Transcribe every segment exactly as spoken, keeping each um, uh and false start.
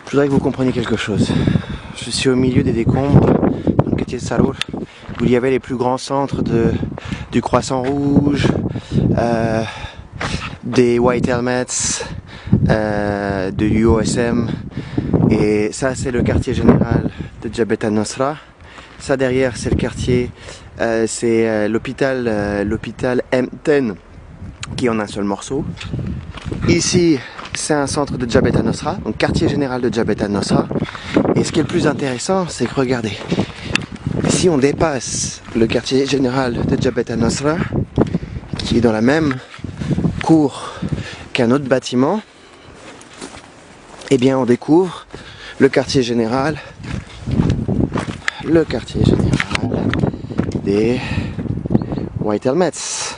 Je voudrais que vous compreniez quelque chose. Je suis au milieu des décombres, dans le quartier de Sarour, où il y avait les plus grands centres de, du Croissant Rouge, euh, des White Helmets, euh, de l'U O S M. Et ça, c'est le quartier général de Jabhat al-Nusra. Ça, derrière, c'est le quartier, euh, c'est euh, l'hôpital euh, l'hôpital M dix, qui est en un seul morceau. Ici, c'est un centre de Jabhat al-Nusra, donc quartier général de Jabhat al-Nusra. Et ce qui est le plus intéressant, c'est que regardez, si on dépasse le quartier général de Jabhat al-Nusra, qui est dans la même cour qu'un autre bâtiment, eh bien on découvre le quartier général, le quartier général des White Helmets.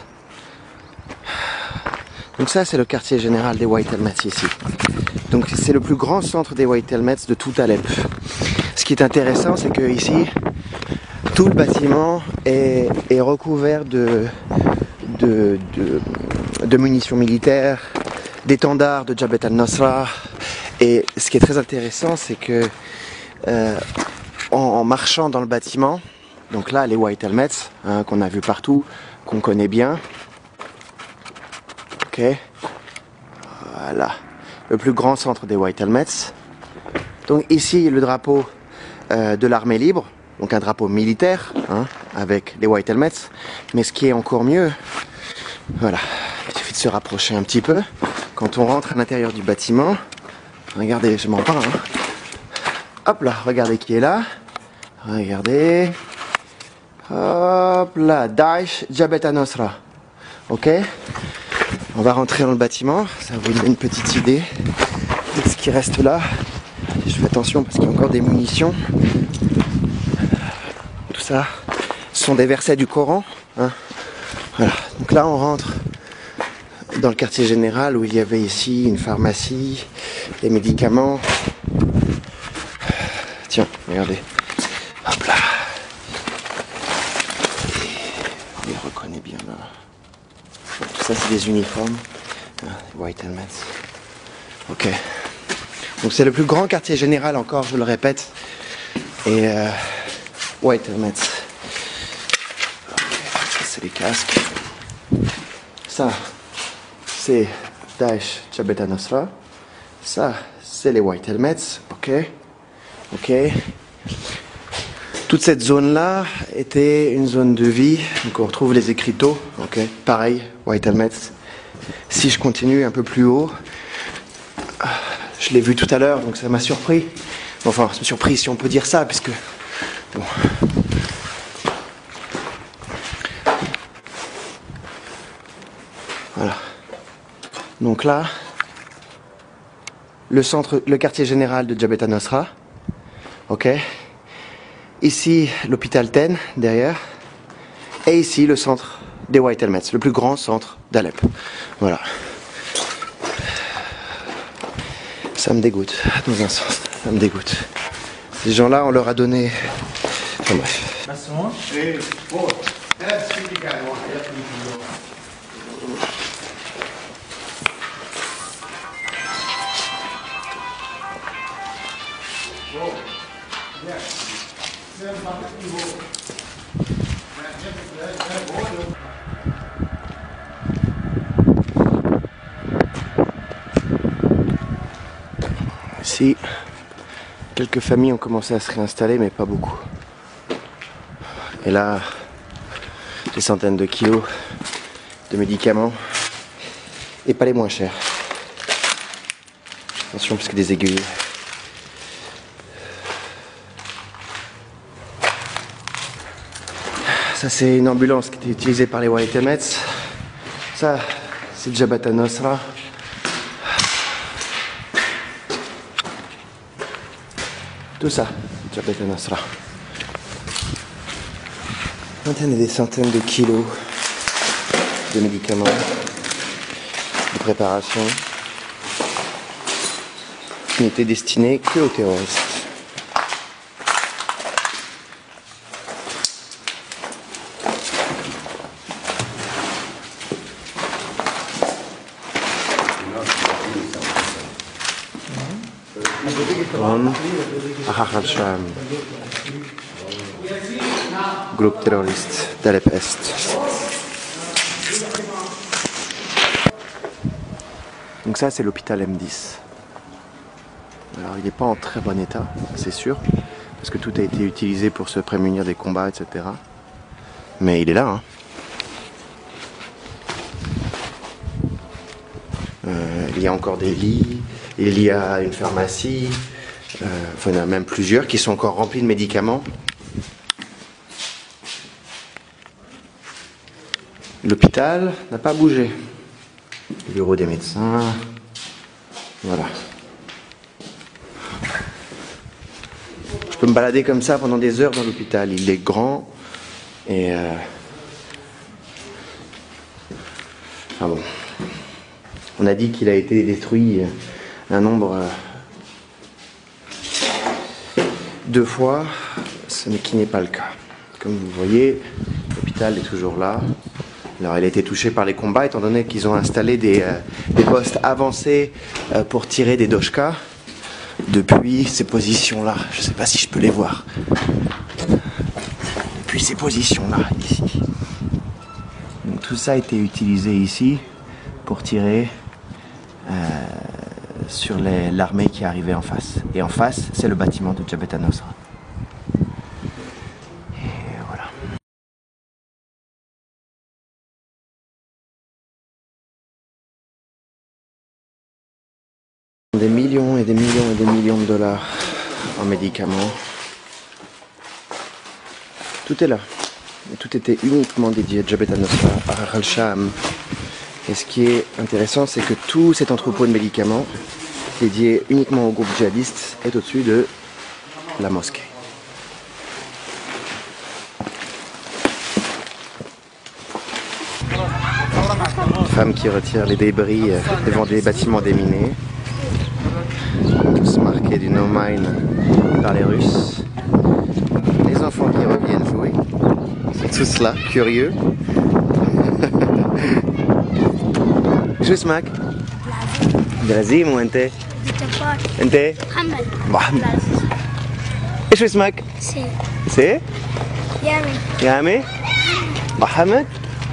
Donc ça, c'est le quartier général des White Helmets ici. Donc c'est le plus grand centre des White Helmets de tout Alep. Ce qui est intéressant, c'est que ici, tout le bâtiment est, est recouvert de, de, de, de munitions militaires, d'étendards de Jabhat al-Nusra. Et ce qui est très intéressant, c'est que euh, en, en marchant dans le bâtiment, donc là, les White Helmets, hein, qu'on a vu partout, qu'on connaît bien. Ok, voilà, le plus grand centre des White Helmets. Donc ici, le drapeau euh, de l'armée libre, donc un drapeau militaire, hein, avec les White Helmets. Mais ce qui est encore mieux, voilà, il suffit de se rapprocher un petit peu. Quand on rentre à l'intérieur du bâtiment, regardez, je m'en parle. Hein. Hop là, regardez qui est là. Regardez. Hop là, Daesh Jabhat al-Nusra. Ok. On va rentrer dans le bâtiment, ça vous donne une petite idée de ce qui reste là. Je fais attention parce qu'il y a encore des munitions. Tout ça, ce sont des versets du Coran. Hein. Voilà. Donc là, on rentre dans le quartier général où il y avait ici une pharmacie, des médicaments. Tiens, regardez. Hop là. Et on les reconnaît bien là. Tout ça, c'est des uniformes. Ah, White Helmets. Ok. Donc c'est le plus grand quartier général encore, je le répète. Et euh, White Helmets. Okay. Ça, c'est les casques. Ça, c'est Daesh Jabhat al-Nusra. Ça, c'est les White Helmets. Ok. Ok. Toute cette zone-là était une zone de vie. Donc on retrouve les écriteaux. Ok. Pareil, White Helmets. Si je continue un peu plus haut, je l'ai vu tout à l'heure, donc ça m'a surpris. Enfin, ça m'a surpris si on peut dire ça, puisque bon. Voilà. Donc là, le centre, le quartier général de Jabhat al-Nusra. Ok. Ici, l'hôpital Ten, derrière. Et ici, le centre des White Helmets, le plus grand centre d'Alep. Voilà. Ça me dégoûte, dans un sens. Ça me dégoûte. Ces gens-là, on leur a donné... Enfin bref. Ici, quelques familles ont commencé à se réinstaller, mais pas beaucoup. Et là, des centaines de kilos de médicaments, et pas les moins chers. Attention, parce que des aiguilles. Ça, c'est une ambulance qui était utilisée par les White Helmets. Ça, c'est Jabhat al-Nusra. Tout ça, Jabhat al-Nusra. Centaines et des centaines de kilos de médicaments, de préparation, qui n'étaient destinés que aux terroristes. هون أحد الشام groupe terroriste d'Alep Est. Donc ça c'est l'hôpital M dix. Alors il n'est pas en très bon état, c'est sûr, parce que tout a été utilisé pour se prémunir des combats, et cetera. Mais il est là, hein. Euh, il y a encore des lits, il y a une pharmacie, euh, enfin il y en a même plusieurs qui sont encore remplis de médicaments. L'hôpital n'a pas bougé. Le bureau des médecins, voilà. Je peux me balader comme ça pendant des heures dans l'hôpital. Il est grand et... Euh... Ah bon. On a dit qu'il a été détruit un nombre euh, deux fois, ce qui n'est pas le cas. Comme vous voyez, l'hôpital est toujours là. Alors il a été touché par les combats étant donné qu'ils ont installé des, euh, des postes avancés euh, pour tirer des doshkas depuis ces positions-là. Je ne sais pas si je peux les voir. Depuis ces positions-là, ici. Donc tout ça a été utilisé ici pour tirer euh, sur l'armée qui arrivait en face. Et en face, c'est le bâtiment de Jabhat al-Nusra. Des millions et des millions et des millions de dollars en médicaments. Tout est là. Et tout était uniquement dédié à Jabhat al-Nusra, à Al-Sham. Et ce qui est intéressant, c'est que tout cet entrepôt de médicaments dédié uniquement au groupe djihadiste est au-dessus de la mosquée. Femme qui retire les débris devant des bâtiments déminés. Tous marqués du no mine par les Russes. Les enfants qui reviennent jouer. Ils sont tous là, curieux. شو اسمك؟ لازم وانت؟ انت؟ محمد محمد ايش اسمك؟ سي سي؟ يامي يامي؟ محمد؟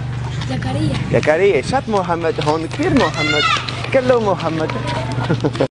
زكريا زكريا شات محمد هون كثير محمد كله محمد